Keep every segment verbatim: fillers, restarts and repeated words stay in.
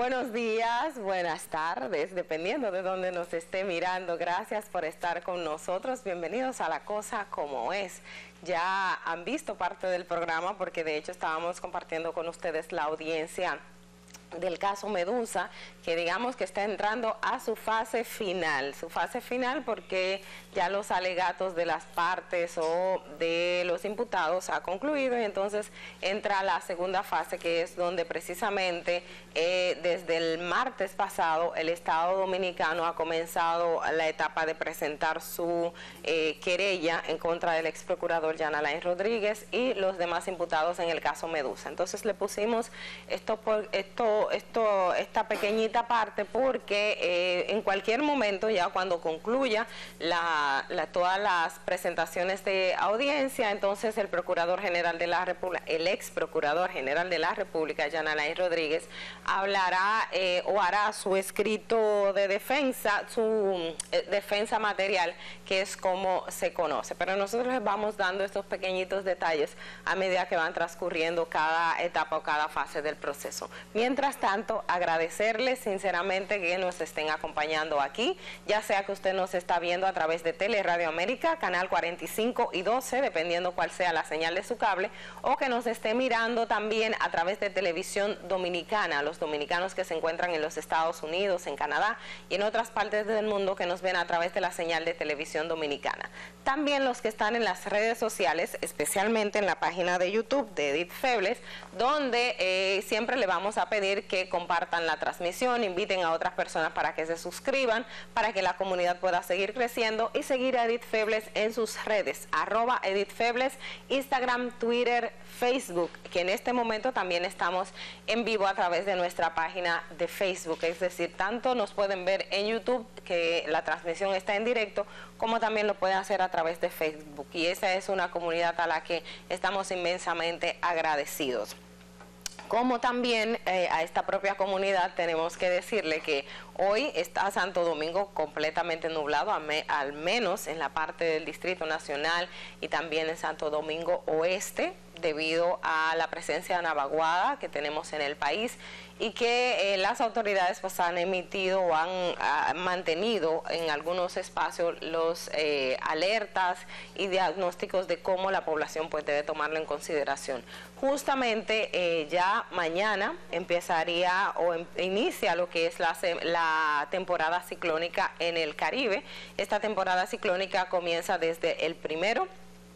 Buenos días, buenas tardes, dependiendo de dónde nos esté mirando. Gracias por estar con nosotros. Bienvenidos a La Cosa Como Es. Ya han visto parte del programa porque de hecho estábamos compartiendo con ustedes la audiencia del caso Medusa, que digamos que está entrando a su fase final, su fase final porque ya los alegatos de las partes o de los imputados ha concluido y entonces entra la segunda fase, que es donde precisamente eh, desde el martes pasado el Estado Dominicano ha comenzado la etapa de presentar su eh, querella en contra del ex procurador Jan Alain Rodríguez y los demás imputados en el caso Medusa. Entonces le pusimos esto por esto Esto, esta pequeñita parte porque eh, en cualquier momento, ya cuando concluya la, la, todas las presentaciones de audiencia, entonces el Procurador General de la República, el ex Procurador General de la República, Jan Alain Rodríguez, hablará eh, o hará su escrito de defensa, su eh, defensa material, que es como se conoce. Pero nosotros les vamos dando estos pequeñitos detalles a medida que van transcurriendo cada etapa o cada fase del proceso. Mientras tanto, agradecerles sinceramente que nos estén acompañando aquí, ya sea que usted nos está viendo a través de Tele Radio América, canal cuarenta y cinco y doce, dependiendo cuál sea la señal de su cable, o que nos esté mirando también a través de Televisión Dominicana, los dominicanos que se encuentran en los Estados Unidos, en Canadá y en otras partes del mundo que nos ven a través de la señal de Televisión Dominicana. También los que están en las redes sociales, especialmente en la página de YouTube de Edith Febles, donde eh, siempre le vamos a pedir que compartan la transmisión, inviten a otras personas para que se suscriban, para que la comunidad pueda seguir creciendo y seguir a Edith Febles en sus redes, arroba Edith Febles, Instagram, Twitter, Facebook, que en este momento también estamos en vivo a través de nuestra página de Facebook, es decir, tanto nos pueden ver en YouTube, que la transmisión está en directo, como también lo pueden hacer a través de Facebook, y esa es una comunidad a la que estamos inmensamente agradecidos. Como también eh, a esta propia comunidad tenemos que decirle que hoy está Santo Domingo completamente nublado, a me, al menos en la parte del Distrito Nacional y también en Santo Domingo Oeste, debido a la presencia de una vaguada que tenemos en el país y que eh, las autoridades pues han emitido o han ah, mantenido en algunos espacios los eh, alertas y diagnósticos de cómo la población pues debe tomarlo en consideración. Justamente eh, ya mañana empezaría o em, inicia lo que es la, la temporada ciclónica en el Caribe. Esta temporada ciclónica comienza desde el primero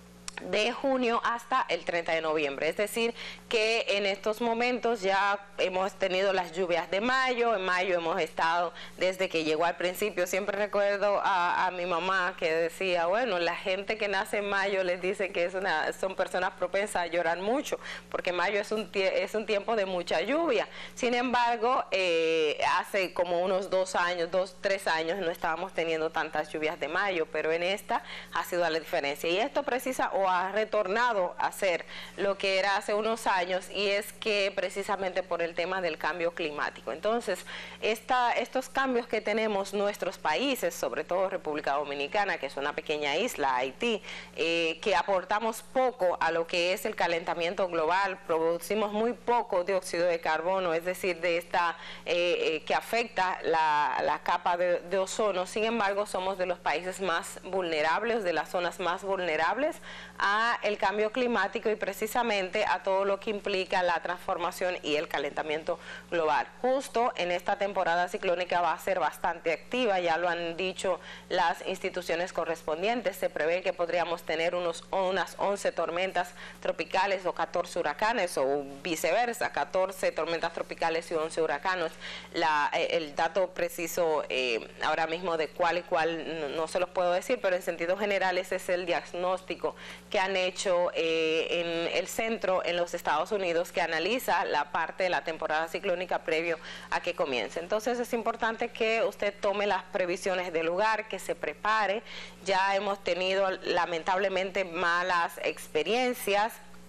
de junio hasta el treinta de noviembre, es decir que en estos momentos ya hemos tenido las lluvias de mayo. En mayo hemos estado desde que llegó al principio, siempre recuerdo a, a mi mamá que decía, bueno, la gente que nace en mayo les dice que es una, son personas propensas a llorar mucho, porque mayo es un, es un tiempo de mucha lluvia. Sin embargo, eh, hace como unos dos años, dos, tres años no estábamos teniendo tantas lluvias de mayo, pero en esta ha sido la diferencia, y esto precisa o ha retornado a ser lo que era hace unos años, y es que precisamente por el tema del cambio climático. Entonces, esta, estos cambios que tenemos nuestros países, sobre todo República Dominicana, que es una pequeña isla, Haití, eh, que aportamos poco a lo que es el calentamiento global, producimos muy poco dióxido de carbono, es decir, de esta eh, eh, que afecta la, la capa de, de ozono. Sin embargo, somos de los países más vulnerables, de las zonas más vulnerables a el cambio climático y precisamente a todo lo que implica la transformación y el calentamiento global. Justo en esta temporada ciclónica va a ser bastante activa, ya lo han dicho las instituciones correspondientes. Se prevé que podríamos tener unos, unas once tormentas tropicales o catorce huracanes, o viceversa, catorce tormentas tropicales y once huracanes. La, el dato preciso eh, ahora mismo de cuál y cuál no, no se los puedo decir, pero en sentido general ese es el diagnóstico que han hecho eh, en el centro en los Estados Unidos, que analiza la parte de la temporada ciclónica previo a que comience. Entonces es importante que usted tome las previsiones del lugar, que se prepare. Ya hemos tenido lamentablemente malas experiencias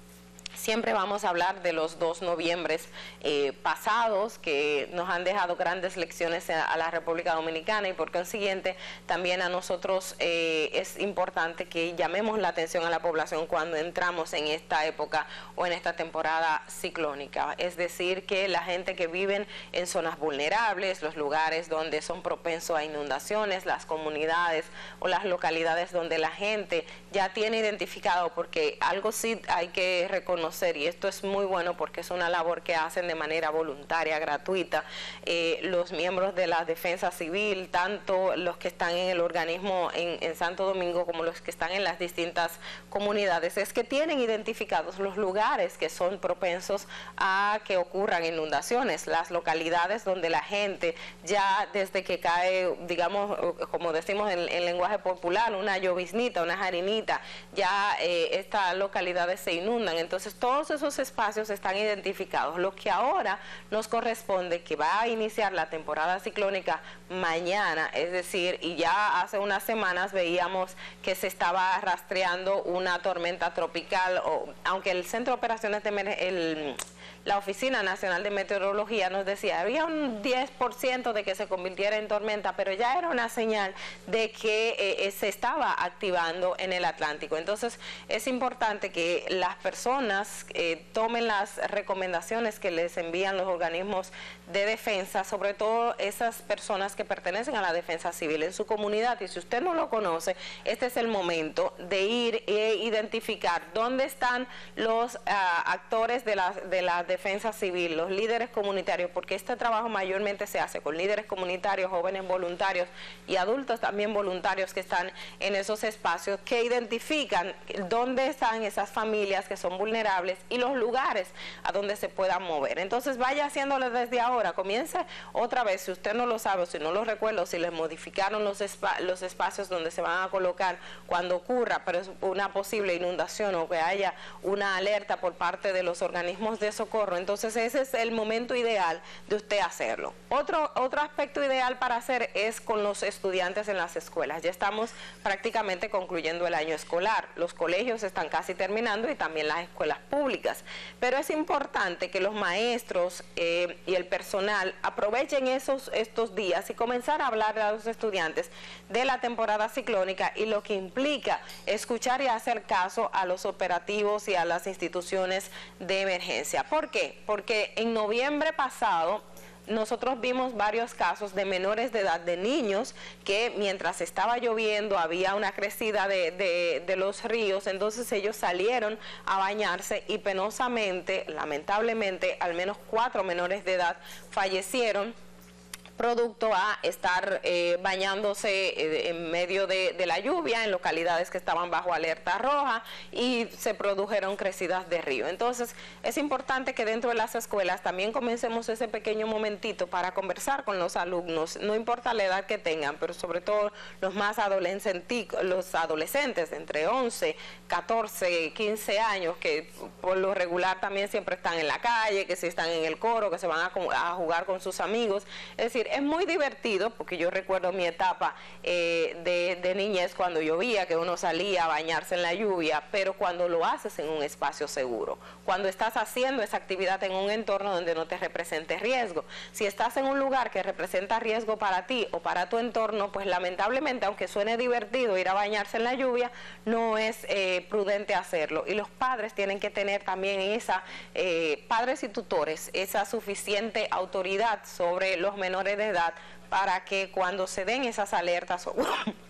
Siempre vamos a hablar de los dos noviembres eh, pasados que nos han dejado grandes lecciones a, a la República Dominicana y por consiguiente también a nosotros eh, es importante que llamemos la atención a la población cuando entramos en esta época o en esta temporada ciclónica. Es decir, que la gente que vive en zonas vulnerables, los lugares donde son propensos a inundaciones, las comunidades o las localidades donde la gente ya tiene identificado, porque algo sí hay que reconocer, y esto es muy bueno porque es una labor que hacen de manera voluntaria, gratuita, eh, los miembros de la Defensa Civil, tanto los que están en el organismo en, en Santo Domingo como los que están en las distintas comunidades, es que tienen identificados los lugares que son propensos a que ocurran inundaciones, las localidades donde la gente ya desde que cae, digamos, como decimos en, en lenguaje popular, una lloviznita, una jarinita, ya eh, estas localidades se inundan. Entonces todos esos espacios están identificados. Lo que ahora nos corresponde, que va a iniciar la temporada ciclónica mañana, es decir, y ya hace unas semanas veíamos que se estaba rastreando una tormenta tropical, o, aunque el Centro de Operaciones de el la Oficina Nacional de Meteorología nos decía, había un diez por ciento de que se convirtiera en tormenta, pero ya era una señal de que eh, se estaba activando en el Atlántico. Entonces es importante que las personas eh, tomen las recomendaciones que les envían los organismos de defensa, sobre todo esas personas que pertenecen a la defensa civil en su comunidad, y si usted no lo conoce, este es el momento de ir e identificar dónde están los uh, actores de la, de la defensa civil, los líderes comunitarios, porque este trabajo mayormente se hace con líderes comunitarios, jóvenes voluntarios y adultos también voluntarios que están en esos espacios, que identifican dónde están esas familias que son vulnerables y los lugares a donde se puedan mover. Entonces vaya haciéndolo desde ahora, comience otra vez, si usted no lo sabe o si no lo recuerda, o si les modificaron los, espa los espacios donde se van a colocar cuando ocurra pero es una posible inundación o que haya una alerta por parte de los organismos de socorro. Entonces ese es el momento ideal de usted hacerlo. Otro, otro aspecto ideal para hacer es con los estudiantes en las escuelas. Ya estamos prácticamente concluyendo el año escolar. Los colegios están casi terminando y también las escuelas públicas. Pero es importante que los maestros eh, y el personal aprovechen esos, estos días y comenzar a hablar a los estudiantes de la temporada ciclónica y lo que implica escuchar y hacer caso a los operativos y a las instituciones de emergencia. ¿Por qué? Porque en noviembre pasado nosotros vimos varios casos de menores de edad, de niños, que mientras estaba lloviendo había una crecida de, de, de los ríos, entonces ellos salieron a bañarse y penosamente, lamentablemente, al menos cuatro menores de edad fallecieron producto a estar eh, bañándose eh, en medio de, de la lluvia en localidades que estaban bajo alerta roja y se produjeron crecidas de río. Entonces es importante que dentro de las escuelas también comencemos ese pequeño momentito para conversar con los alumnos, no importa la edad que tengan, pero sobre todo los más adolescentes, los adolescentes de entre once, catorce, quince años, que por lo regular también siempre están en la calle, que si están en el coro, que se van a, a jugar con sus amigos. Es decir, es muy divertido, porque yo recuerdo mi etapa eh, de, de niñez cuando llovía, que uno salía a bañarse en la lluvia, pero cuando lo haces en un espacio seguro, cuando estás haciendo esa actividad en un entorno donde no te represente riesgo. Si estás en un lugar que representa riesgo para ti o para tu entorno, pues lamentablemente, aunque suene divertido ir a bañarse en la lluvia, no es eh, prudente hacerlo. Y los padres tienen que tener también esa, eh, padres y tutores, esa suficiente autoridad sobre los menores de edad para que cuando se den esas alertas o,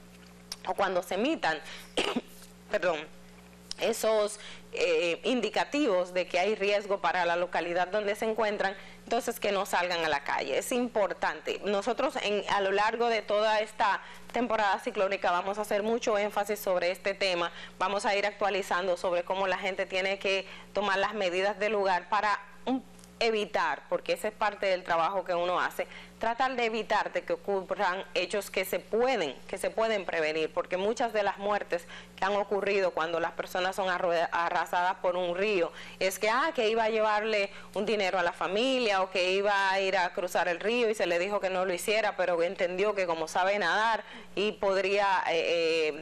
o cuando se emitan perdón, esos eh, indicativos de que hay riesgo para la localidad donde se encuentran, entonces que no salgan a la calle. Es importante. Nosotros en, a lo largo de toda esta temporada ciclónica vamos a hacer mucho énfasis sobre este tema, vamos a ir actualizando sobre cómo la gente tiene que tomar las medidas del lugar para un evitar, porque esa es parte del trabajo que uno hace, tratar de evitar de que ocurran hechos que se pueden, que se pueden prevenir, porque muchas de las muertes que han ocurrido cuando las personas son arrasadas por un río, es que, ah, que iba a llevarle un dinero a la familia, o que iba a ir a cruzar el río y se le dijo que no lo hiciera, pero entendió que como sabe nadar y podría eh, eh,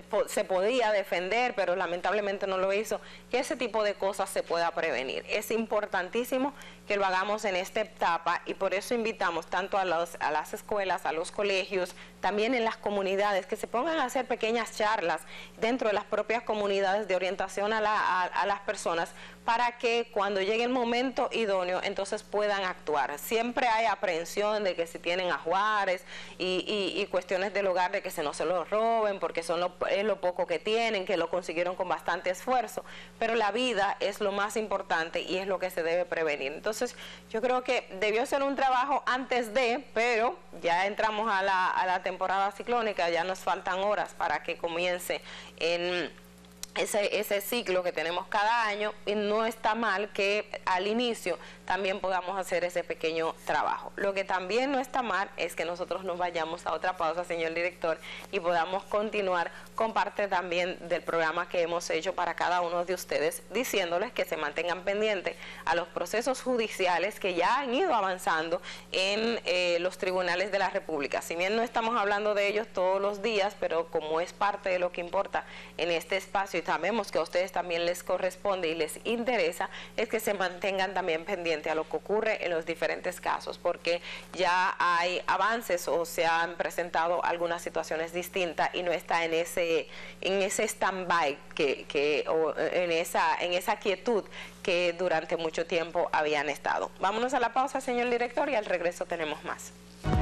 se podía defender, pero lamentablemente no lo hizo, que ese tipo de cosas se pueda prevenir. Es importantísimo que lo hagamos en esta etapa y por eso invitamos tanto a, los, a las escuelas, a los colegios, también en las comunidades, que se pongan a hacer pequeñas charlas dentro de las propias comunidades de orientación a, la, a, a las personas, para que cuando llegue el momento idóneo, entonces puedan actuar. Siempre hay aprehensión de que si tienen ajuares y, y, y cuestiones del hogar, de que se no se lo roben, porque son lo, es lo poco que tienen, que lo consiguieron con bastante esfuerzo, pero la vida es lo más importante y es lo que se debe prevenir. Entonces, yo creo que debió ser un trabajo antes de, pero ya entramos a la, a la temporada ciclónica, ya nos faltan horas para que comience en Ese, ese ciclo que tenemos cada año, y no está mal que al inicio también podamos hacer ese pequeño trabajo. Lo que también no está mal es que nosotros nos vayamos a otra pausa, señor director, y podamos continuar con parte también del programa que hemos hecho para cada uno de ustedes, diciéndoles que se mantengan pendientes a los procesos judiciales que ya han ido avanzando en eh, los tribunales de la República. Si bien no estamos hablando de ellos todos los días, pero como es parte de lo que importa en este espacio y sabemos que a ustedes también les corresponde y les interesa, es que se mantengan también pendientes a lo que ocurre en los diferentes casos, porque ya hay avances o se han presentado algunas situaciones distintas y no está en ese en ese stand-by que, que o en esa en esa quietud que durante mucho tiempo habían estado. Vámonos a la pausa, señor director, y al regreso tenemos más.